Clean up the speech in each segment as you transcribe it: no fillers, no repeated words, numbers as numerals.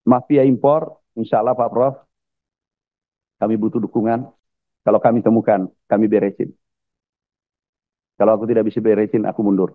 Mafia impor, insya Allah Pak Prof, kami butuh dukungan. Kalau kami temukan, kami beresin. Kalau aku tidak bisa beresin, aku mundur.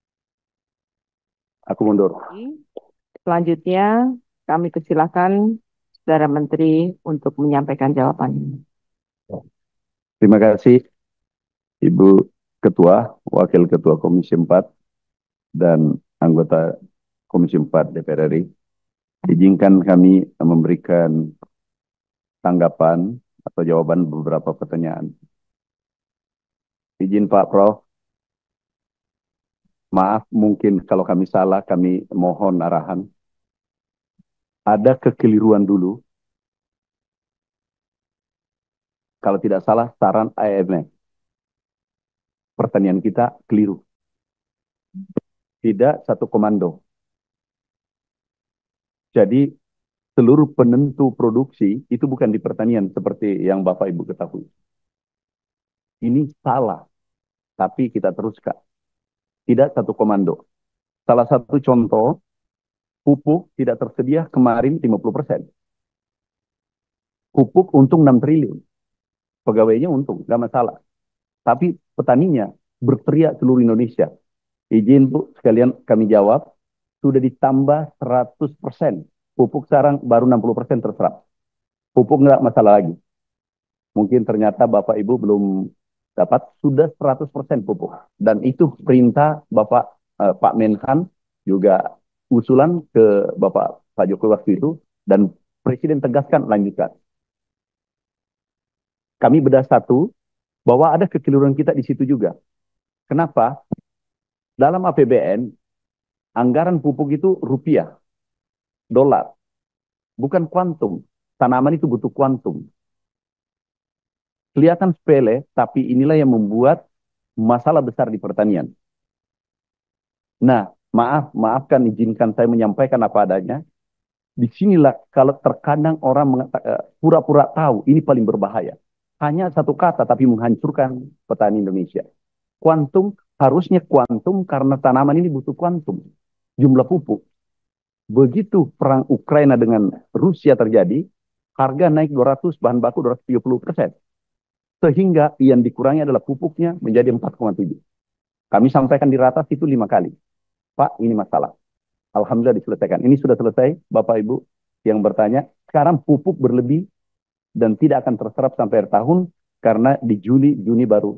Aku mundur. Selanjutnya, kami persilakan Saudara Menteri untuk menyampaikan jawabannya. Terima kasih Ibu Ketua, Wakil Ketua Komisi 4, dan anggota Komisi 4 DPR RI. Izinkan kami memberikan tanggapan atau jawaban beberapa pertanyaan. Izin Pak Prof, maaf mungkin kalau kami salah, kami mohon arahan. Ada kekeliruan dulu, kalau tidak salah saran IMF. Pertanian kita keliru. Tidak satu komando. Jadi seluruh penentu produksi itu bukan di pertanian seperti yang Bapak Ibu ketahui. Ini salah, tapi kita teruskan. Tidak satu komando. Salah satu contoh, pupuk tidak tersedia kemarin 50%. Pupuk untung 6 triliun. Pegawainya untung, nggak masalah. Tapi petaninya berteriak seluruh Indonesia. Izin Bu, sekalian kami jawab, sudah ditambah 100%. Pupuk sekarang baru 60% terserap. Pupuk nggak masalah lagi. Mungkin ternyata Bapak Ibu belum dapat, sudah 100% pupuk. Dan itu perintah Pak Menhan, juga usulan ke Pak Jokowi waktu itu, dan Presiden tegaskan lanjutkan. Kami bedah satu, bahwa ada kekeliruan kita di situ juga. Kenapa? Dalam APBN, anggaran pupuk itu rupiah, dolar, bukan kuantum. Tanaman itu butuh kuantum. Kelihatan sepele, tapi inilah yang membuat masalah besar di pertanian. Nah, maafkan, izinkan saya menyampaikan apa adanya. Disinilah kalau terkadang orang pura-pura tahu, ini paling berbahaya. Hanya satu kata, tapi menghancurkan petani Indonesia. Kuantum, harusnya kuantum karena tanaman ini butuh kuantum. Jumlah pupuk. Begitu perang Ukraina dengan Rusia terjadi, harga naik 200, bahan baku 230%. Sehingga yang dikurangi adalah pupuknya menjadi 4,7. Kami sampaikan di ratas itu 5 kali. Pak, ini masalah. Alhamdulillah diselesaikan. Ini sudah selesai, Bapak Ibu yang bertanya. Sekarang pupuk berlebih dan tidak akan terserap sampai akhir tahun karena di Juni baru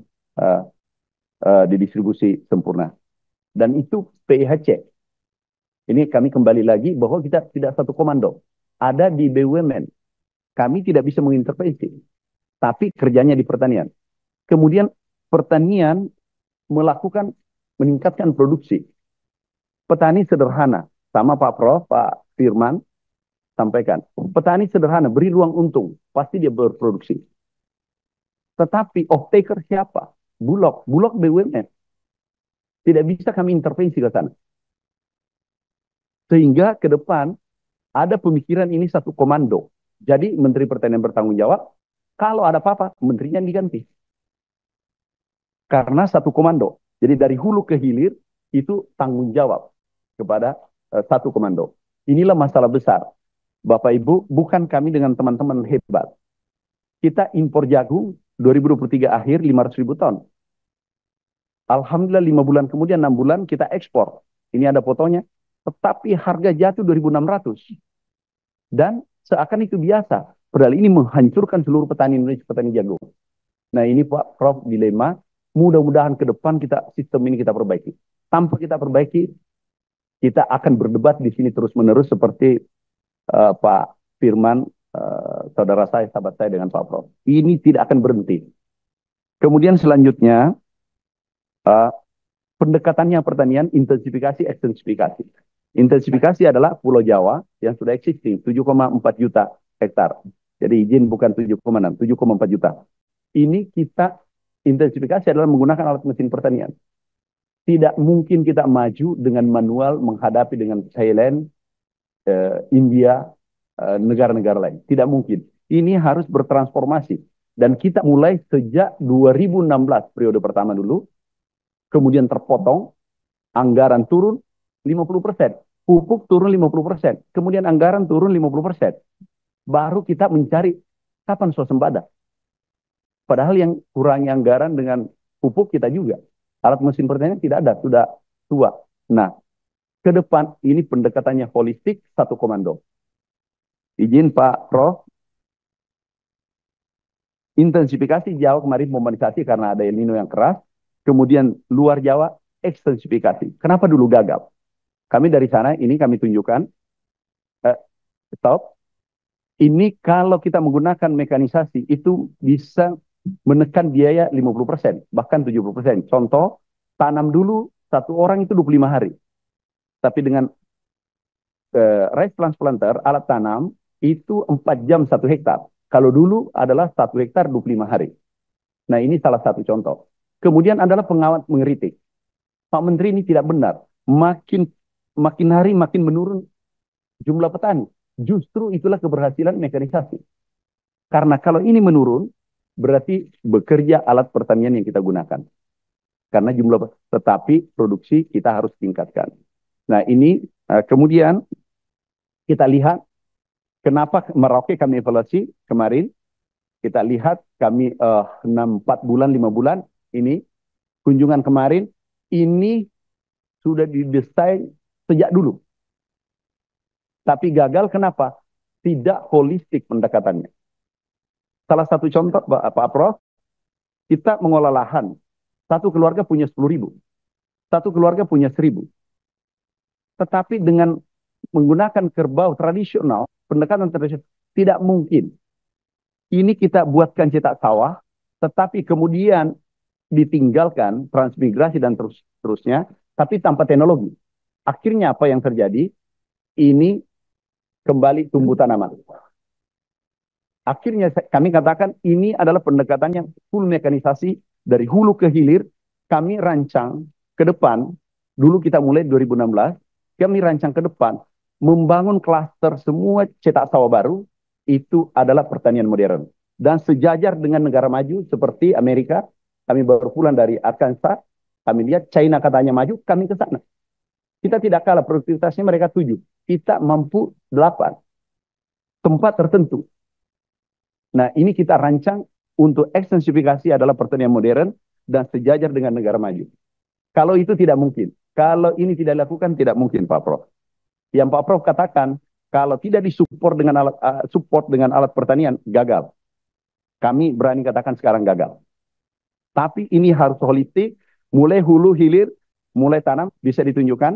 didistribusi sempurna. Dan itu PIHC. Ini kami kembali lagi bahwa kita tidak satu komando. Ada di BUMN. Kami tidak bisa mengintervensi. Tapi kerjanya di pertanian. Kemudian pertanian meningkatkan produksi. Petani sederhana. Sama Pak Prof, Pak Firman sampaikan. Petani sederhana, beri ruang untung. Pasti dia berproduksi. Tetapi off-taker siapa? Bulog BUMN. Tidak bisa kami intervensi ke sana. Sehingga ke depan ada pemikiran ini satu komando. Jadi Menteri Pertanian bertanggung jawab, kalau ada apa-apa, menterinya diganti. Karena satu komando. Jadi dari hulu ke hilir, itu tanggung jawab kepada satu komando. Inilah masalah besar. Bapak Ibu, bukan kami dengan teman-teman hebat. Kita impor jagung 2023 akhir 500 ribu ton. Alhamdulillah 5 bulan kemudian, 6 bulan kita ekspor. Ini ada fotonya. Tetapi harga jatuh 2.600. Dan seakan itu biasa. Padahal ini menghancurkan seluruh petani Indonesia, petani jagung. Nah ini Pak Prof dilema. Mudah-mudahan ke depan sistem ini kita perbaiki. Tanpa kita perbaiki, kita akan berdebat di sini terus-menerus seperti Pak Firman, saudara saya, sahabat saya dengan Pak Prof. Ini tidak akan berhenti. Kemudian selanjutnya, pendekatannya pertanian, intensifikasi, ekstensifikasi. Intensifikasi adalah Pulau Jawa yang sudah existing, 7,4 juta hektar. Jadi izin bukan 7,6, 7,4 juta. Ini kita intensifikasi adalah menggunakan alat mesin pertanian. Tidak mungkin kita maju dengan manual menghadapi dengan Thailand, India, negara-negara lain. Tidak mungkin. Ini harus bertransformasi. Dan kita mulai sejak 2016 periode pertama dulu, kemudian terpotong, anggaran turun 50%. pupuk turun 50%, kemudian anggaran turun 50%. Baru kita mencari kapan swasembada. Padahal yang kurangi anggaran dengan pupuk kita juga. Alat mesin pertanian tidak ada, sudah tua. Nah, ke depan ini pendekatannya holistik, satu komando. Izin Pak Prof, intensifikasi Jawa kemarin mobilisasi karena ada El Nino yang keras. Kemudian luar Jawa ekstensifikasi. Kenapa dulu gagal? Kami dari sana ini kami tunjukkan, eh, stop. Ini kalau kita menggunakan mekanisasi itu bisa menekan biaya 50%, bahkan 70%. Contoh, tanam dulu satu orang itu 25 hari. Tapi dengan rice transplanter, alat tanam, itu 4 jam 1 hektar. Kalau dulu adalah 1 hektar 25 hari. Nah ini salah satu contoh. Kemudian adalah pengawat mengeritik. Pak Menteri ini tidak benar. Makin hari makin menurun jumlah petani. Justru itulah keberhasilan mekanisasi. Karena kalau ini menurun, berarti bekerja alat pertanian yang kita gunakan. Karena tetapi produksi kita harus tingkatkan. Nah ini kemudian kita lihat kenapa Merauke kami evaluasi kemarin. Kita lihat kami 4 bulan, 5 bulan ini kunjungan kemarin ini sudah didesain sejak dulu. Tapi gagal kenapa? Tidak holistik pendekatannya. Salah satu contoh Pak Prof, kita mengolah lahan. Satu keluarga punya 10.000. Satu keluarga punya 1.000. Tetapi dengan menggunakan kerbau tradisional, pendekatan tradisional, tidak mungkin. Ini kita buatkan cetak sawah, tetapi kemudian ditinggalkan transmigrasi dan terusnya, tapi tanpa teknologi. Akhirnya apa yang terjadi? Ini kembali tumbuh tanaman. Akhirnya kami katakan ini adalah pendekatan yang full mekanisasi dari hulu ke hilir. Kami rancang ke depan, dulu kita mulai 2016, kami rancang ke depan, membangun klaster semua cetak sawah baru, itu adalah pertanian modern. Dan sejajar dengan negara maju seperti Amerika, kami baru pulang dari Arkansas, kami lihat China katanya maju, kami ke sana. Kita tidak kalah, produktivitasnya mereka 7, kita mampu 8. Tempat tertentu. Nah, ini kita rancang untuk ekstensifikasi adalah pertanian modern dan sejajar dengan negara maju. Kalau itu tidak mungkin. Kalau ini tidak dilakukan, tidak mungkin, Pak Prof. Yang Pak Prof katakan, kalau tidak disupport dengan alat pertanian, gagal. Kami berani katakan sekarang gagal. Tapi ini harus holistik, mulai hulu hilir, mulai tanam, bisa ditunjukkan.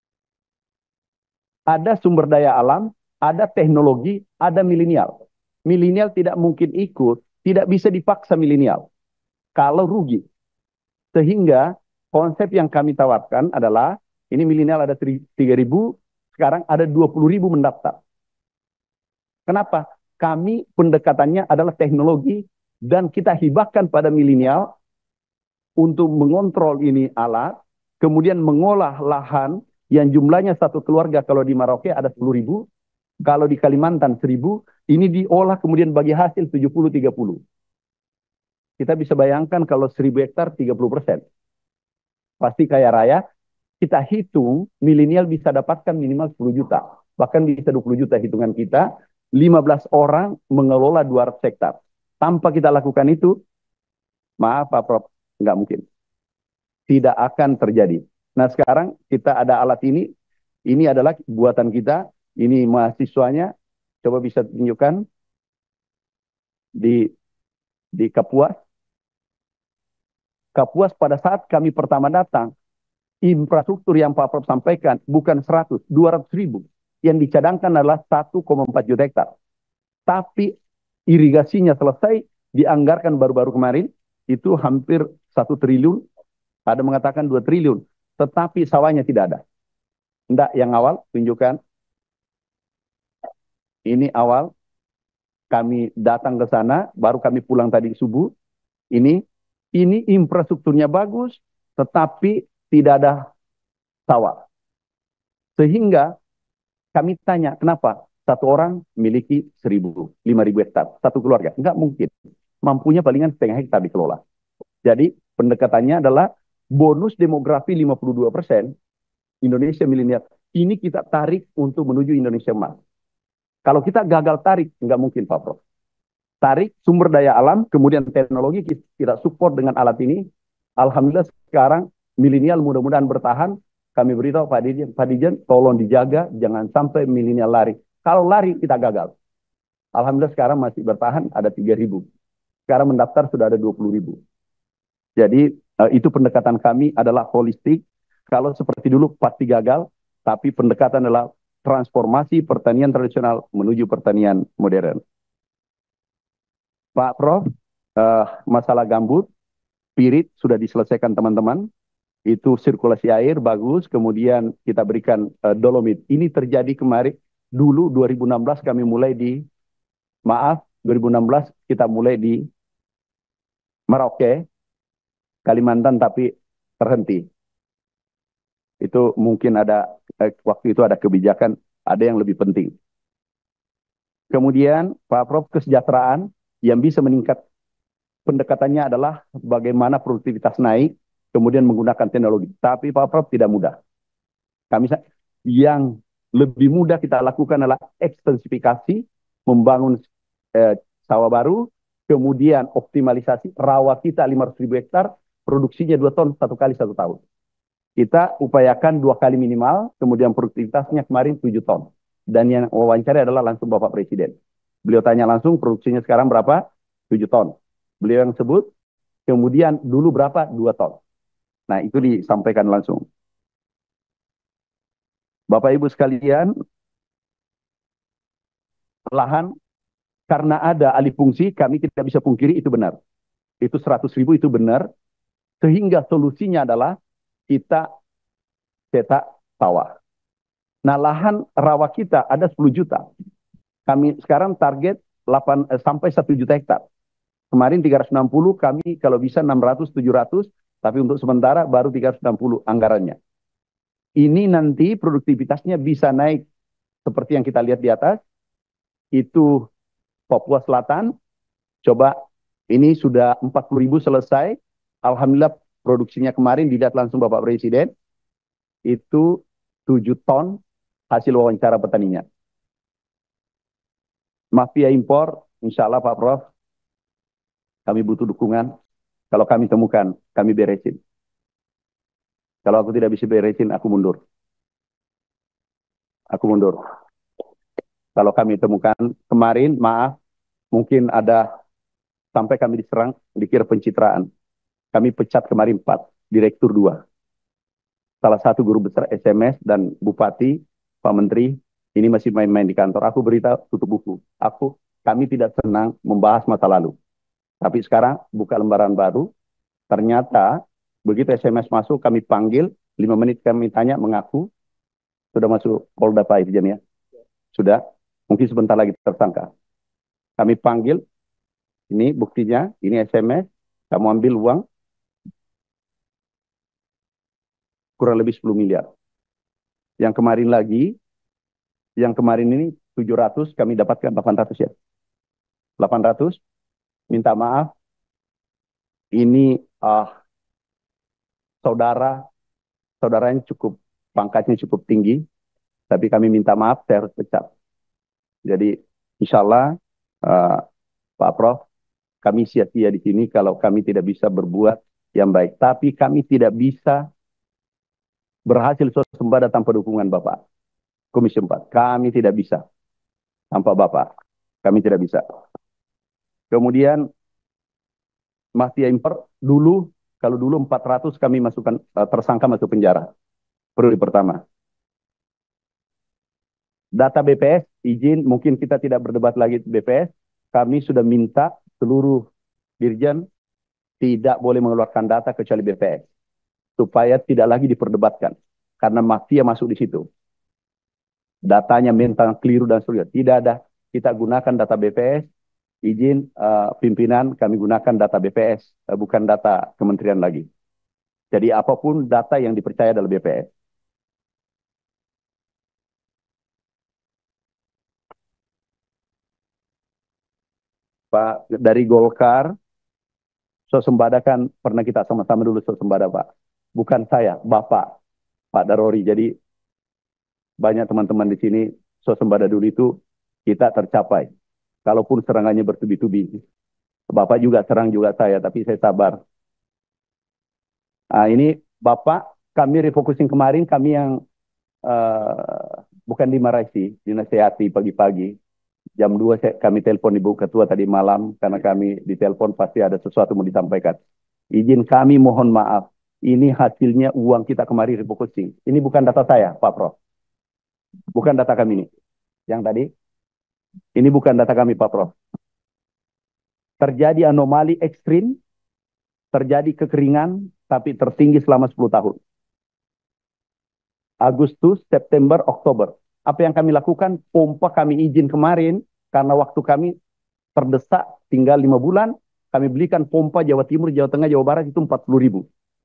Ada sumber daya alam, ada teknologi, ada milenial. Milenial tidak mungkin ikut, tidak bisa dipaksa milenial. Kalau rugi. Sehingga konsep yang kami tawarkan adalah, ini milenial ada 3.000, sekarang ada 20.000 mendaftar. Kenapa? Kami pendekatannya adalah teknologi dan kita hibahkan pada milenial untuk mengontrol ini alat, kemudian mengolah lahan yang jumlahnya satu keluarga kalau di Merauke ada 10.000, kalau di Kalimantan 1.000, ini diolah kemudian bagi hasil 70-30. Kita bisa bayangkan kalau 1.000 hektar 30%. Pasti kaya raya. Kita hitung milenial bisa dapatkan minimal 10 juta. Bahkan bisa 20 juta hitungan kita. 15 orang mengelola 200 hektar. Tanpa kita lakukan itu, maaf Pak Prof, nggak mungkin. Tidak akan terjadi. Nah sekarang kita ada alat ini adalah buatan kita, ini mahasiswanya, coba bisa tunjukkan di Kapuas. Kapuas pada saat kami pertama datang, infrastruktur yang Pak Prof sampaikan bukan 100, 200 ribu. Yang dicadangkan adalah 1,4 juta hektar. Tapi irigasinya selesai, dianggarkan baru-baru kemarin, itu hampir 1 triliun, ada mengatakan 2 triliun. Tetapi sawahnya tidak ada. Enggak, yang awal, tunjukkan. Ini awal, kami datang ke sana, baru kami pulang tadi subuh. Ini infrastrukturnya bagus, tetapi tidak ada sawah. Sehingga kami tanya, kenapa? Satu orang memiliki 1.000, 5.000 hektar, satu keluarga. Enggak mungkin. Mampunya palingan setengah hektar dikelola. Jadi pendekatannya adalah bonus demografi 52%, Indonesia milenial ini kita tarik untuk menuju Indonesia Emas. Kalau kita gagal tarik, nggak mungkin Pak Prof. Tarik sumber daya alam, kemudian teknologi kita support dengan alat ini. Alhamdulillah sekarang milenial mudah-mudahan bertahan. Kami beritahu Pak Dijen, tolong dijaga, jangan sampai milenial lari. Kalau lari kita gagal. Alhamdulillah sekarang masih bertahan, ada 3.000. Sekarang mendaftar sudah ada 20.000. Jadi itu pendekatan kami adalah holistik. Kalau seperti dulu pasti gagal, tapi pendekatan adalah transformasi pertanian tradisional menuju pertanian modern. Pak Prof, masalah gambut, pirit sudah diselesaikan teman-teman. Itu sirkulasi air bagus, kemudian kita berikan dolomit. Ini terjadi kemarin, dulu 2016 kami mulai di, 2016 kita mulai di Merauke, Kalimantan, tapi terhenti. Itu mungkin ada, waktu itu ada kebijakan, ada yang lebih penting. Kemudian Pak Prof, kesejahteraan yang bisa meningkat, pendekatannya adalah bagaimana produktivitas naik, kemudian menggunakan teknologi. Tapi Pak Prof tidak mudah. Kami yang lebih mudah kita lakukan adalah ekstensifikasi, membangun sawah baru, kemudian optimalisasi rawa kita 500.000 hektar, produksinya 2 ton 1 kali 1 tahun. Kita upayakan 2 kali minimal, kemudian produktivitasnya kemarin 7 ton. Dan yang wawancara adalah langsung Bapak Presiden. Beliau tanya langsung produksinya sekarang berapa? 7 ton. Beliau yang sebut, kemudian dulu berapa? 2 ton. Nah itu disampaikan langsung. Bapak Ibu sekalian, lahan karena ada alih fungsi, kami tidak bisa pungkiri itu benar. Itu 100.000 itu benar, sehingga solusinya adalah kita cetak sawah. Nah lahan rawa kita ada 10 juta. Kami sekarang target sampai 1 juta hektar. Kemarin 360, kami kalau bisa 600, 700, tapi untuk sementara baru 360 anggarannya. Ini nanti produktivitasnya bisa naik seperti yang kita lihat di atas. Itu Papua Selatan, coba ini sudah 40.000 selesai. Alhamdulillah produksinya kemarin dilihat langsung Bapak Presiden, itu 7 ton hasil wawancara petaninya. Mafia impor, insya Allah Pak Prof, kami butuh dukungan. Kalau kami temukan, kami beresin. Kalau aku tidak bisa beresin, aku mundur. Aku mundur. Kalau kami temukan, kemarin maaf, mungkin ada sampai kami diserang, dikira pencitraan. Kami pecat kemarin 4, direktur 2. Salah satu guru besar SMS dan Bupati, Pak Menteri, ini masih main-main di kantor. Aku beritahu tutup buku. Kami tidak senang membahas masa lalu. Tapi sekarang buka lembaran baru. Ternyata begitu SMS masuk, kami panggil, 5 menit kami tanya, mengaku, sudah masuk Polda Pak Irjen ya? Sudah, mungkin sebentar lagi tersangka. Kami panggil, ini buktinya, ini SMS, kamu ambil uang, kurang lebih 10 miliar. Yang kemarin ini 700, kami dapatkan 800 ya. 800, minta maaf, ini saudaranya pangkatnya cukup tinggi, tapi kami minta maaf, saya harus pecat. Jadi insya Allah Pak Prof, kami sia-sia di sini kalau kami tidak bisa berbuat yang baik. Tapi kami tidak bisa berhasil swasembada tanpa dukungan Bapak. Komisi 4, kami tidak bisa tanpa Bapak. Kami tidak bisa. Kemudian mafia impor dulu, kalau dulu 400 kami masukkan tersangka masuk penjara. Periode pertama. Data BPS, izin, mungkin kita tidak berdebat lagi BPS. Kami sudah minta seluruh dirjen tidak boleh mengeluarkan data kecuali BPS. Supaya tidak lagi diperdebatkan. Karena mafia masuk di situ. Datanya mentang keliru dan seterusnya. Tidak ada. Kita gunakan data BPS. Izin pimpinan kami gunakan data BPS. Bukan data kementerian lagi. Jadi apapun data yang dipercaya adalah BPS. Pak, dari Golkar, swasembada kan pernah kita sama-sama dulu swasembada Pak. Bukan saya, Bapak, Pak Darori. Jadi banyak teman-teman di sini, swasembada dulu itu kita tercapai. Kalaupun serangannya bertubi-tubi. Bapak juga serang juga saya, tapi saya sabar. Nah, ini Bapak, kami refocusing kemarin, kami yang bukan dimarahi, dinasehati pagi-pagi. Jam 2 kami telepon Ibu Ketua tadi malam, karena kami ditelepon pasti ada sesuatu mau disampaikan. Izin kami mohon maaf, ini hasilnya uang kita kemarin refocusing. Ini bukan data saya, Pak Prof. Bukan data kami ini. Yang tadi, ini bukan data kami, Pak Prof. Terjadi anomali ekstrim, terjadi kekeringan, tapi tertinggi selama 10 tahun. Agustus, September, Oktober. Apa yang kami lakukan, pompa kami izin kemarin, karena waktu kami terdesak, tinggal 5 bulan, kami belikan pompa Jawa Timur, Jawa Tengah, Jawa Barat itu 40.000.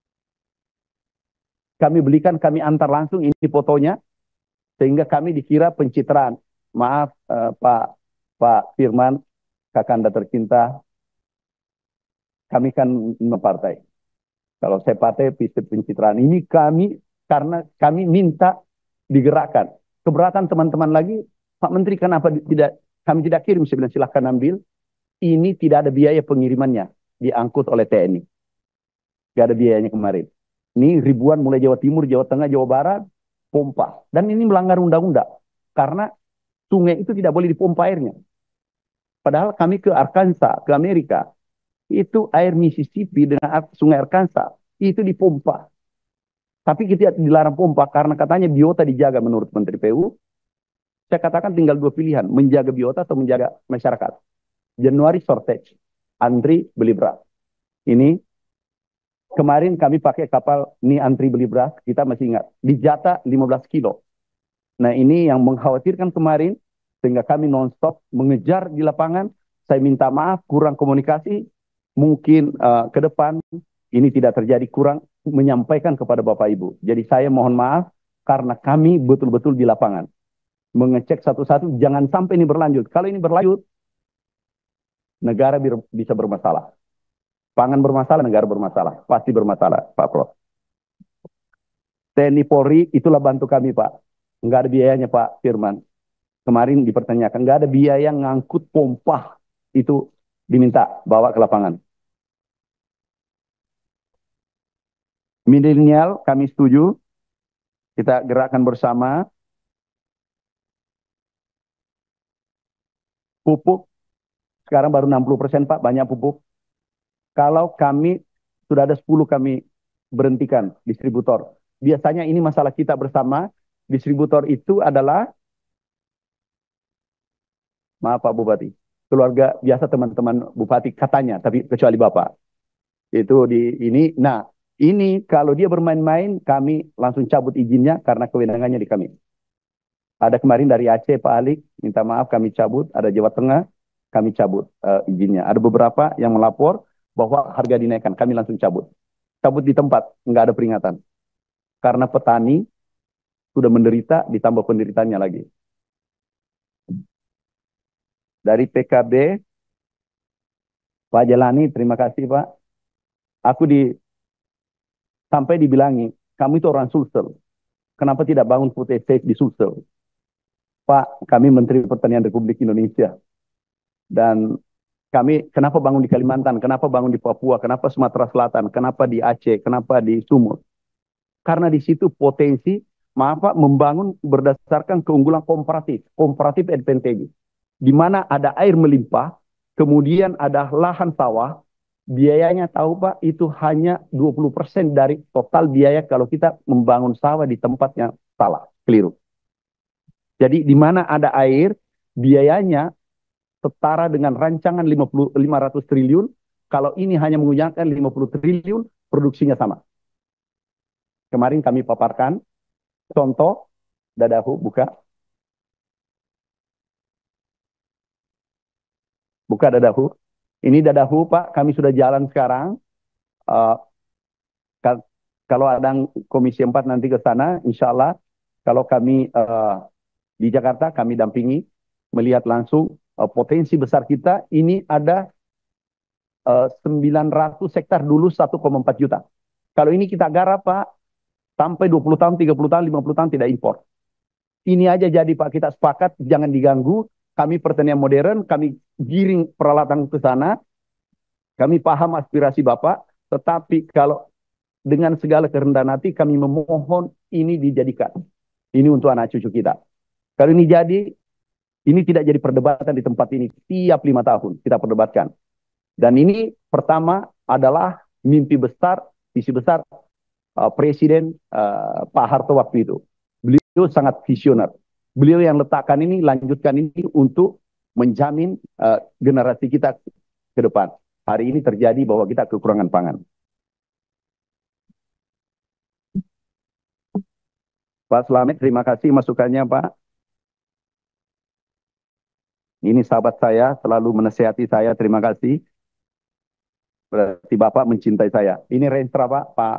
Kami belikan, kami antar langsung, ini fotonya, sehingga kami dikira pencitraan. Maaf Pak Firman, Kakanda tercinta, kami kan partai. Kalau saya partai pencitraan ini kami karena kami minta digerakkan. Keberatan teman-teman lagi, Pak Menteri kenapa tidak kami tidak kirim? Saya bilang silahkan ambil. Ini tidak ada biaya pengirimannya, diangkut oleh TNI. Tidak ada biayanya kemarin. Ini ribuan mulai Jawa Timur, Jawa Tengah, Jawa Barat, pompa. Dan ini melanggar undang-undang. Karena sungai itu tidak boleh dipompa airnya. Padahal kami ke Arkansas, ke Amerika, itu air Mississippi dengan sungai Arkansas, itu dipompa. Tapi kita dilarang pompa karena katanya biota dijaga menurut Menteri PU. Saya katakan tinggal 2 pilihan, menjaga biota atau menjaga masyarakat. Januari shortage, antri beli beras. Ini kemarin kami pakai kapal ini antri beli beras, kita masih ingat, dijata 15 kilo. Nah ini yang mengkhawatirkan kemarin, sehingga kami non-stop mengejar di lapangan. Saya minta maaf, kurang komunikasi, mungkin ke depan ini tidak terjadi, kurang menyampaikan kepada Bapak Ibu. Jadi saya mohon maaf, karena kami betul-betul di lapangan. Mengecek satu-satu, jangan sampai ini berlanjut. Kalau ini berlanjut, negara bisa bermasalah. Pangan bermasalah, negara bermasalah. Pasti bermasalah, Pak Prof. TNI Polri, itulah bantu kami, Pak. Enggak ada biayanya, Pak Firman. Kemarin dipertanyakan, enggak ada biaya ngangkut pompa. Itu diminta, bawa ke lapangan. Milenial, kami setuju. Kita gerakkan bersama. Pupuk, sekarang baru 60%, Pak, banyak pupuk. Kalau kami, sudah ada 10 kami berhentikan distributor. Biasanya ini masalah kita bersama. Distributor itu adalah, maaf Pak Bupati, keluarga biasa teman-teman Bupati katanya, tapi kecuali Bapak. Itu di ini. Nah, ini kalau dia bermain-main, kami langsung cabut izinnya karena kewenangannya di kami. Ada kemarin dari Aceh Pak Alik, minta maaf kami cabut. Ada Jawa Tengah, kami cabut izinnya. Ada beberapa yang melapor bahwa harga dinaikkan, kami langsung cabut. Cabut di tempat, nggak ada peringatan. Karena petani sudah menderita, ditambah penderitaannya lagi. Dari PKB, Pak Jelani, terima kasih Pak. Aku sampai dibilangi, kamu itu orang Sulsel. Kenapa tidak bangun food estate di Sulsel? Pak, kami Menteri Pertanian Republik Indonesia. Dan kami, kenapa bangun di Kalimantan? Kenapa bangun di Papua? Kenapa Sumatera Selatan? Kenapa di Aceh? Kenapa di Sumut? Karena di situ potensi, maaf Pak, membangun berdasarkan keunggulan komparatif advantage. Di mana ada air melimpah, kemudian ada lahan sawah, biayanya tahu Pak, itu hanya 20% dari total biaya kalau kita membangun sawah di tempat yang salah, keliru. Jadi di mana ada air, biayanya setara dengan rancangan 500 triliun, kalau ini hanya menggunakan 50 triliun, produksinya sama. Kemarin kami paparkan, contoh, Dadahu, buka. Buka Dadahu. Ini Dadahu, Pak, kami sudah jalan sekarang. Uh, kalau ada Komisi 4 nanti ke sana, insya Allah, kalau kami di Jakarta, kami dampingi, melihat langsung potensi besar kita, ini ada 900 hektar dulu 1,4 juta. Kalau ini kita garap, Pak, sampai 20 tahun, 30 tahun, 50 tahun tidak impor. ini aja jadi Pak, kita sepakat jangan diganggu. Kami pertanian modern, kami giring peralatan ke sana. Kami paham aspirasi Bapak, tetapi kalau dengan segala kerendahan hati kami memohon ini dijadikan. Ini untuk anak cucu kita. Kalau ini jadi, ini tidak jadi perdebatan di tempat ini. Tiap 5 tahun kita perdebatkan. Dan ini pertama adalah mimpi besar, visi besar Presiden Pak Harto waktu itu. Beliau sangat visioner. Beliau yang letakkan ini, lanjutkan ini untuk menjamin generasi kita ke depan. Hari ini terjadi bahwa kita kekurangan pangan. Pak Slamet, terima kasih masukannya Pak. Ini sahabat saya, selalu menasihati saya, terima kasih. Berarti Bapak mencintai saya. Ini Renstra Pak, Pak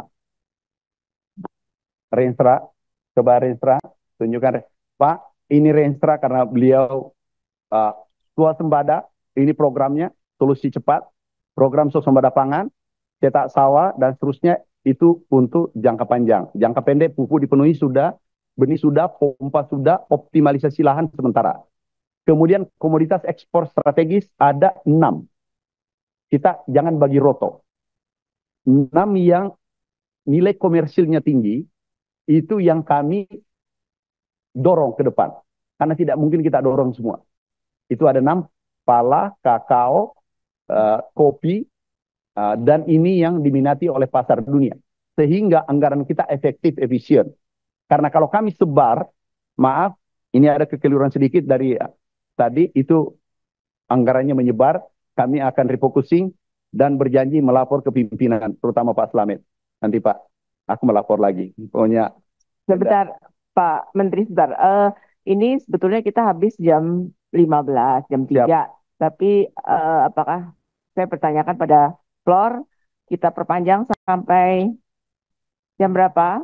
Renstra. Coba Renstra, tunjukkan. Pak, ini Renstra karena beliau swasembada, ini programnya, solusi cepat, program swasembada pangan, cetak sawah, dan seterusnya itu untuk jangka panjang. Jangka pendek pupuk dipenuhi sudah, benih sudah, pompa sudah, optimalisasi lahan sementara. Kemudian komoditas ekspor strategis ada 6. Kita jangan bagi roto. 6 yang nilai komersilnya tinggi, itu yang kami dorong ke depan. Karena tidak mungkin kita dorong semua. Itu ada 6, pala, kakao, kopi, dan ini yang diminati oleh pasar dunia. Sehingga anggaran kita efektif, efisien. Karena kalau kami sebar, maaf, ini ada kekeliruan sedikit dari tadi, itu anggarannya menyebar, kami akan refocusing dan berjanji melapor ke pimpinan, terutama Pak Slamet. Nanti Pak, aku melapor lagi. Pokoknya. Sebentar, Pak Menteri, sebentar. Ini sebetulnya kita habis jam 15, jam 3. Siap. Tapi apakah saya pertanyakan pada floor, kita perpanjang sampai jam berapa?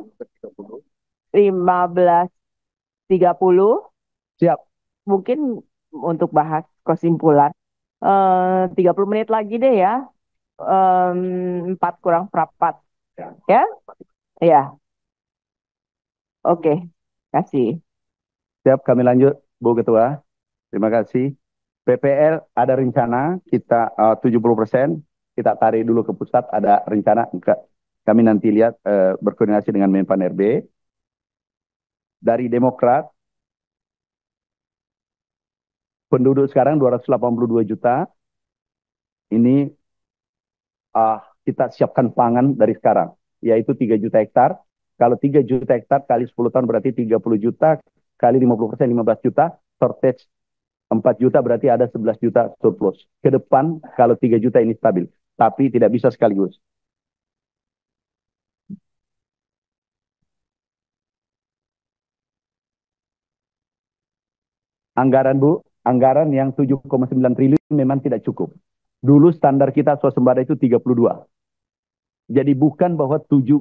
15.30. Siap. Mungkin untuk bahas kesimpulan 30 menit lagi deh ya. 4 kurang seperempat. Ya? Ya. Oke. Kasih. Siap, kami lanjut, Bu Ketua. Terima kasih. PPL ada rencana kita 70%, kita tarik dulu ke pusat, ada rencana. Kami nanti lihat berkoordinasi dengan Menpan RB. Dari Demokrat, penduduk sekarang 282 juta. Ini kita siapkan pangan dari sekarang, yaitu 3 juta hektar. Kalau 3 juta hektar kali 10 tahun berarti 30 juta, kali 50% 15 juta, shortage 4 juta berarti ada 11 juta surplus. Ke depan kalau 3 juta ini stabil, tapi tidak bisa sekaligus. Anggaran Bu, anggaran yang 7,9 triliun memang tidak cukup. Dulu standar kita swasembada itu 32. Jadi bukan bahwa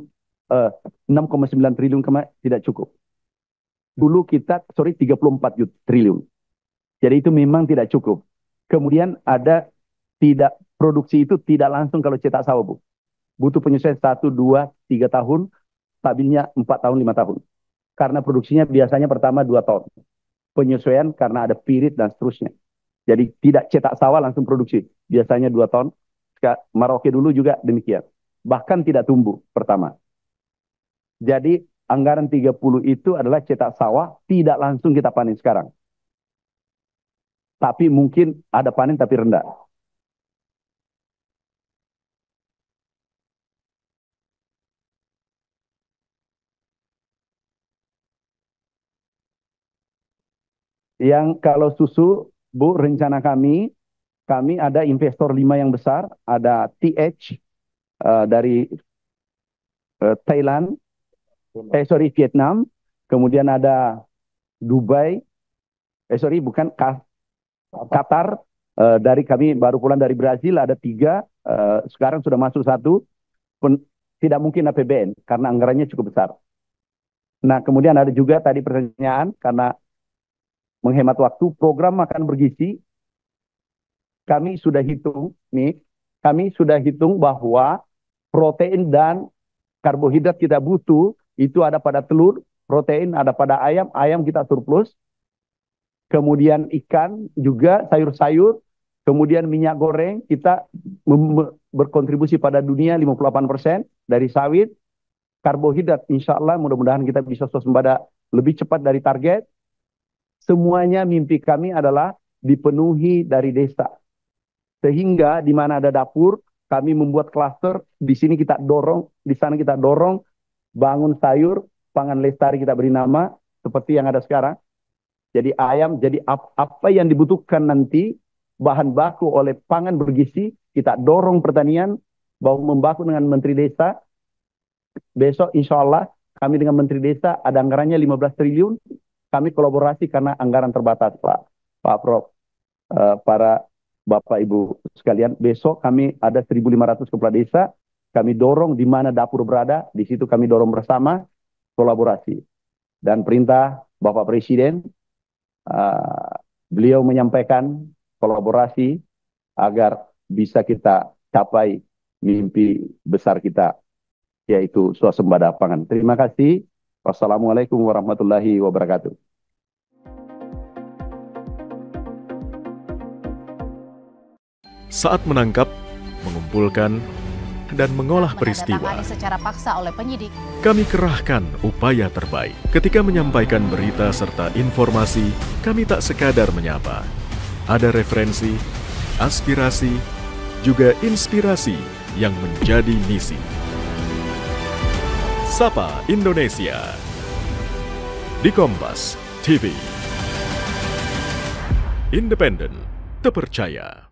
6,9 triliun tidak cukup. Dulu kita, 34 triliun. Jadi itu memang tidak cukup. Kemudian ada produksi itu tidak langsung kalau cetak sawah, Bu. Butuh penyesuaian 1, 2, 3 tahun, stabilnya 4 tahun, 5 tahun. Karena produksinya biasanya pertama 2 tahun. Penyesuaian karena ada pirit dan seterusnya. Jadi tidak cetak sawah langsung produksi. Biasanya 2 tahun. Merauke dulu juga demikian. Bahkan tidak tumbuh pertama. Jadi anggaran 30 itu adalah cetak sawah, tidak langsung kita panen sekarang. Tapi mungkin ada panen tapi rendah. Yang kalau susu, Bu, rencana kami ada investor 5 yang besar, ada TH dari Thailand, Vietnam, kemudian ada Dubai, bukan Qatar, dari kami baru pulang dari Brazil ada 3, sekarang sudah masuk 1, tidak mungkin APBN karena anggarannya cukup besar. Nah kemudian ada juga tadi pertanyaan karena menghemat waktu, program makan bergizi, kami sudah hitung bahwa protein dan karbohidrat kita butuh itu ada pada telur, protein ada pada ayam, ayam kita surplus. Kemudian ikan juga, sayur-sayur, kemudian minyak goreng, kita berkontribusi pada dunia 58% dari sawit, karbohidrat, insya Allah mudah-mudahan kita bisa swasembada lebih cepat dari target. Semuanya mimpi kami adalah dipenuhi dari desa. Sehingga di mana ada dapur, kami membuat klaster, di sini kita dorong, di sana kita dorong, bangun sayur, pangan lestari kita beri nama, seperti yang ada sekarang. Jadi ayam, jadi apa yang dibutuhkan nanti, bahan baku oleh pangan bergizi, kita dorong pertanian, bahu membaku dengan Menteri Desa. Besok insya Allah kami dengan Menteri Desa ada anggarannya 15 triliun, kami kolaborasi karena anggaran terbatas Pak Prof, para Bapak Ibu sekalian. Besok kami ada 1.500 kepala desa, kami dorong di mana dapur berada, di situ kami dorong bersama kolaborasi. Dan perintah Bapak Presiden, beliau menyampaikan kolaborasi agar bisa kita capai mimpi besar kita, yaitu swasembada pangan. Terima kasih. Wassalamualaikum warahmatullahi wabarakatuh. Saat menangkap, mengumpulkan, dan mengolah peristiwa, secara paksa oleh penyidik, kami kerahkan upaya terbaik. Ketika menyampaikan berita serta informasi, kami tak sekadar menyapa. Ada referensi, aspirasi, juga inspirasi yang menjadi misi. Sapa Indonesia di Kompas TV. Independen, terpercaya.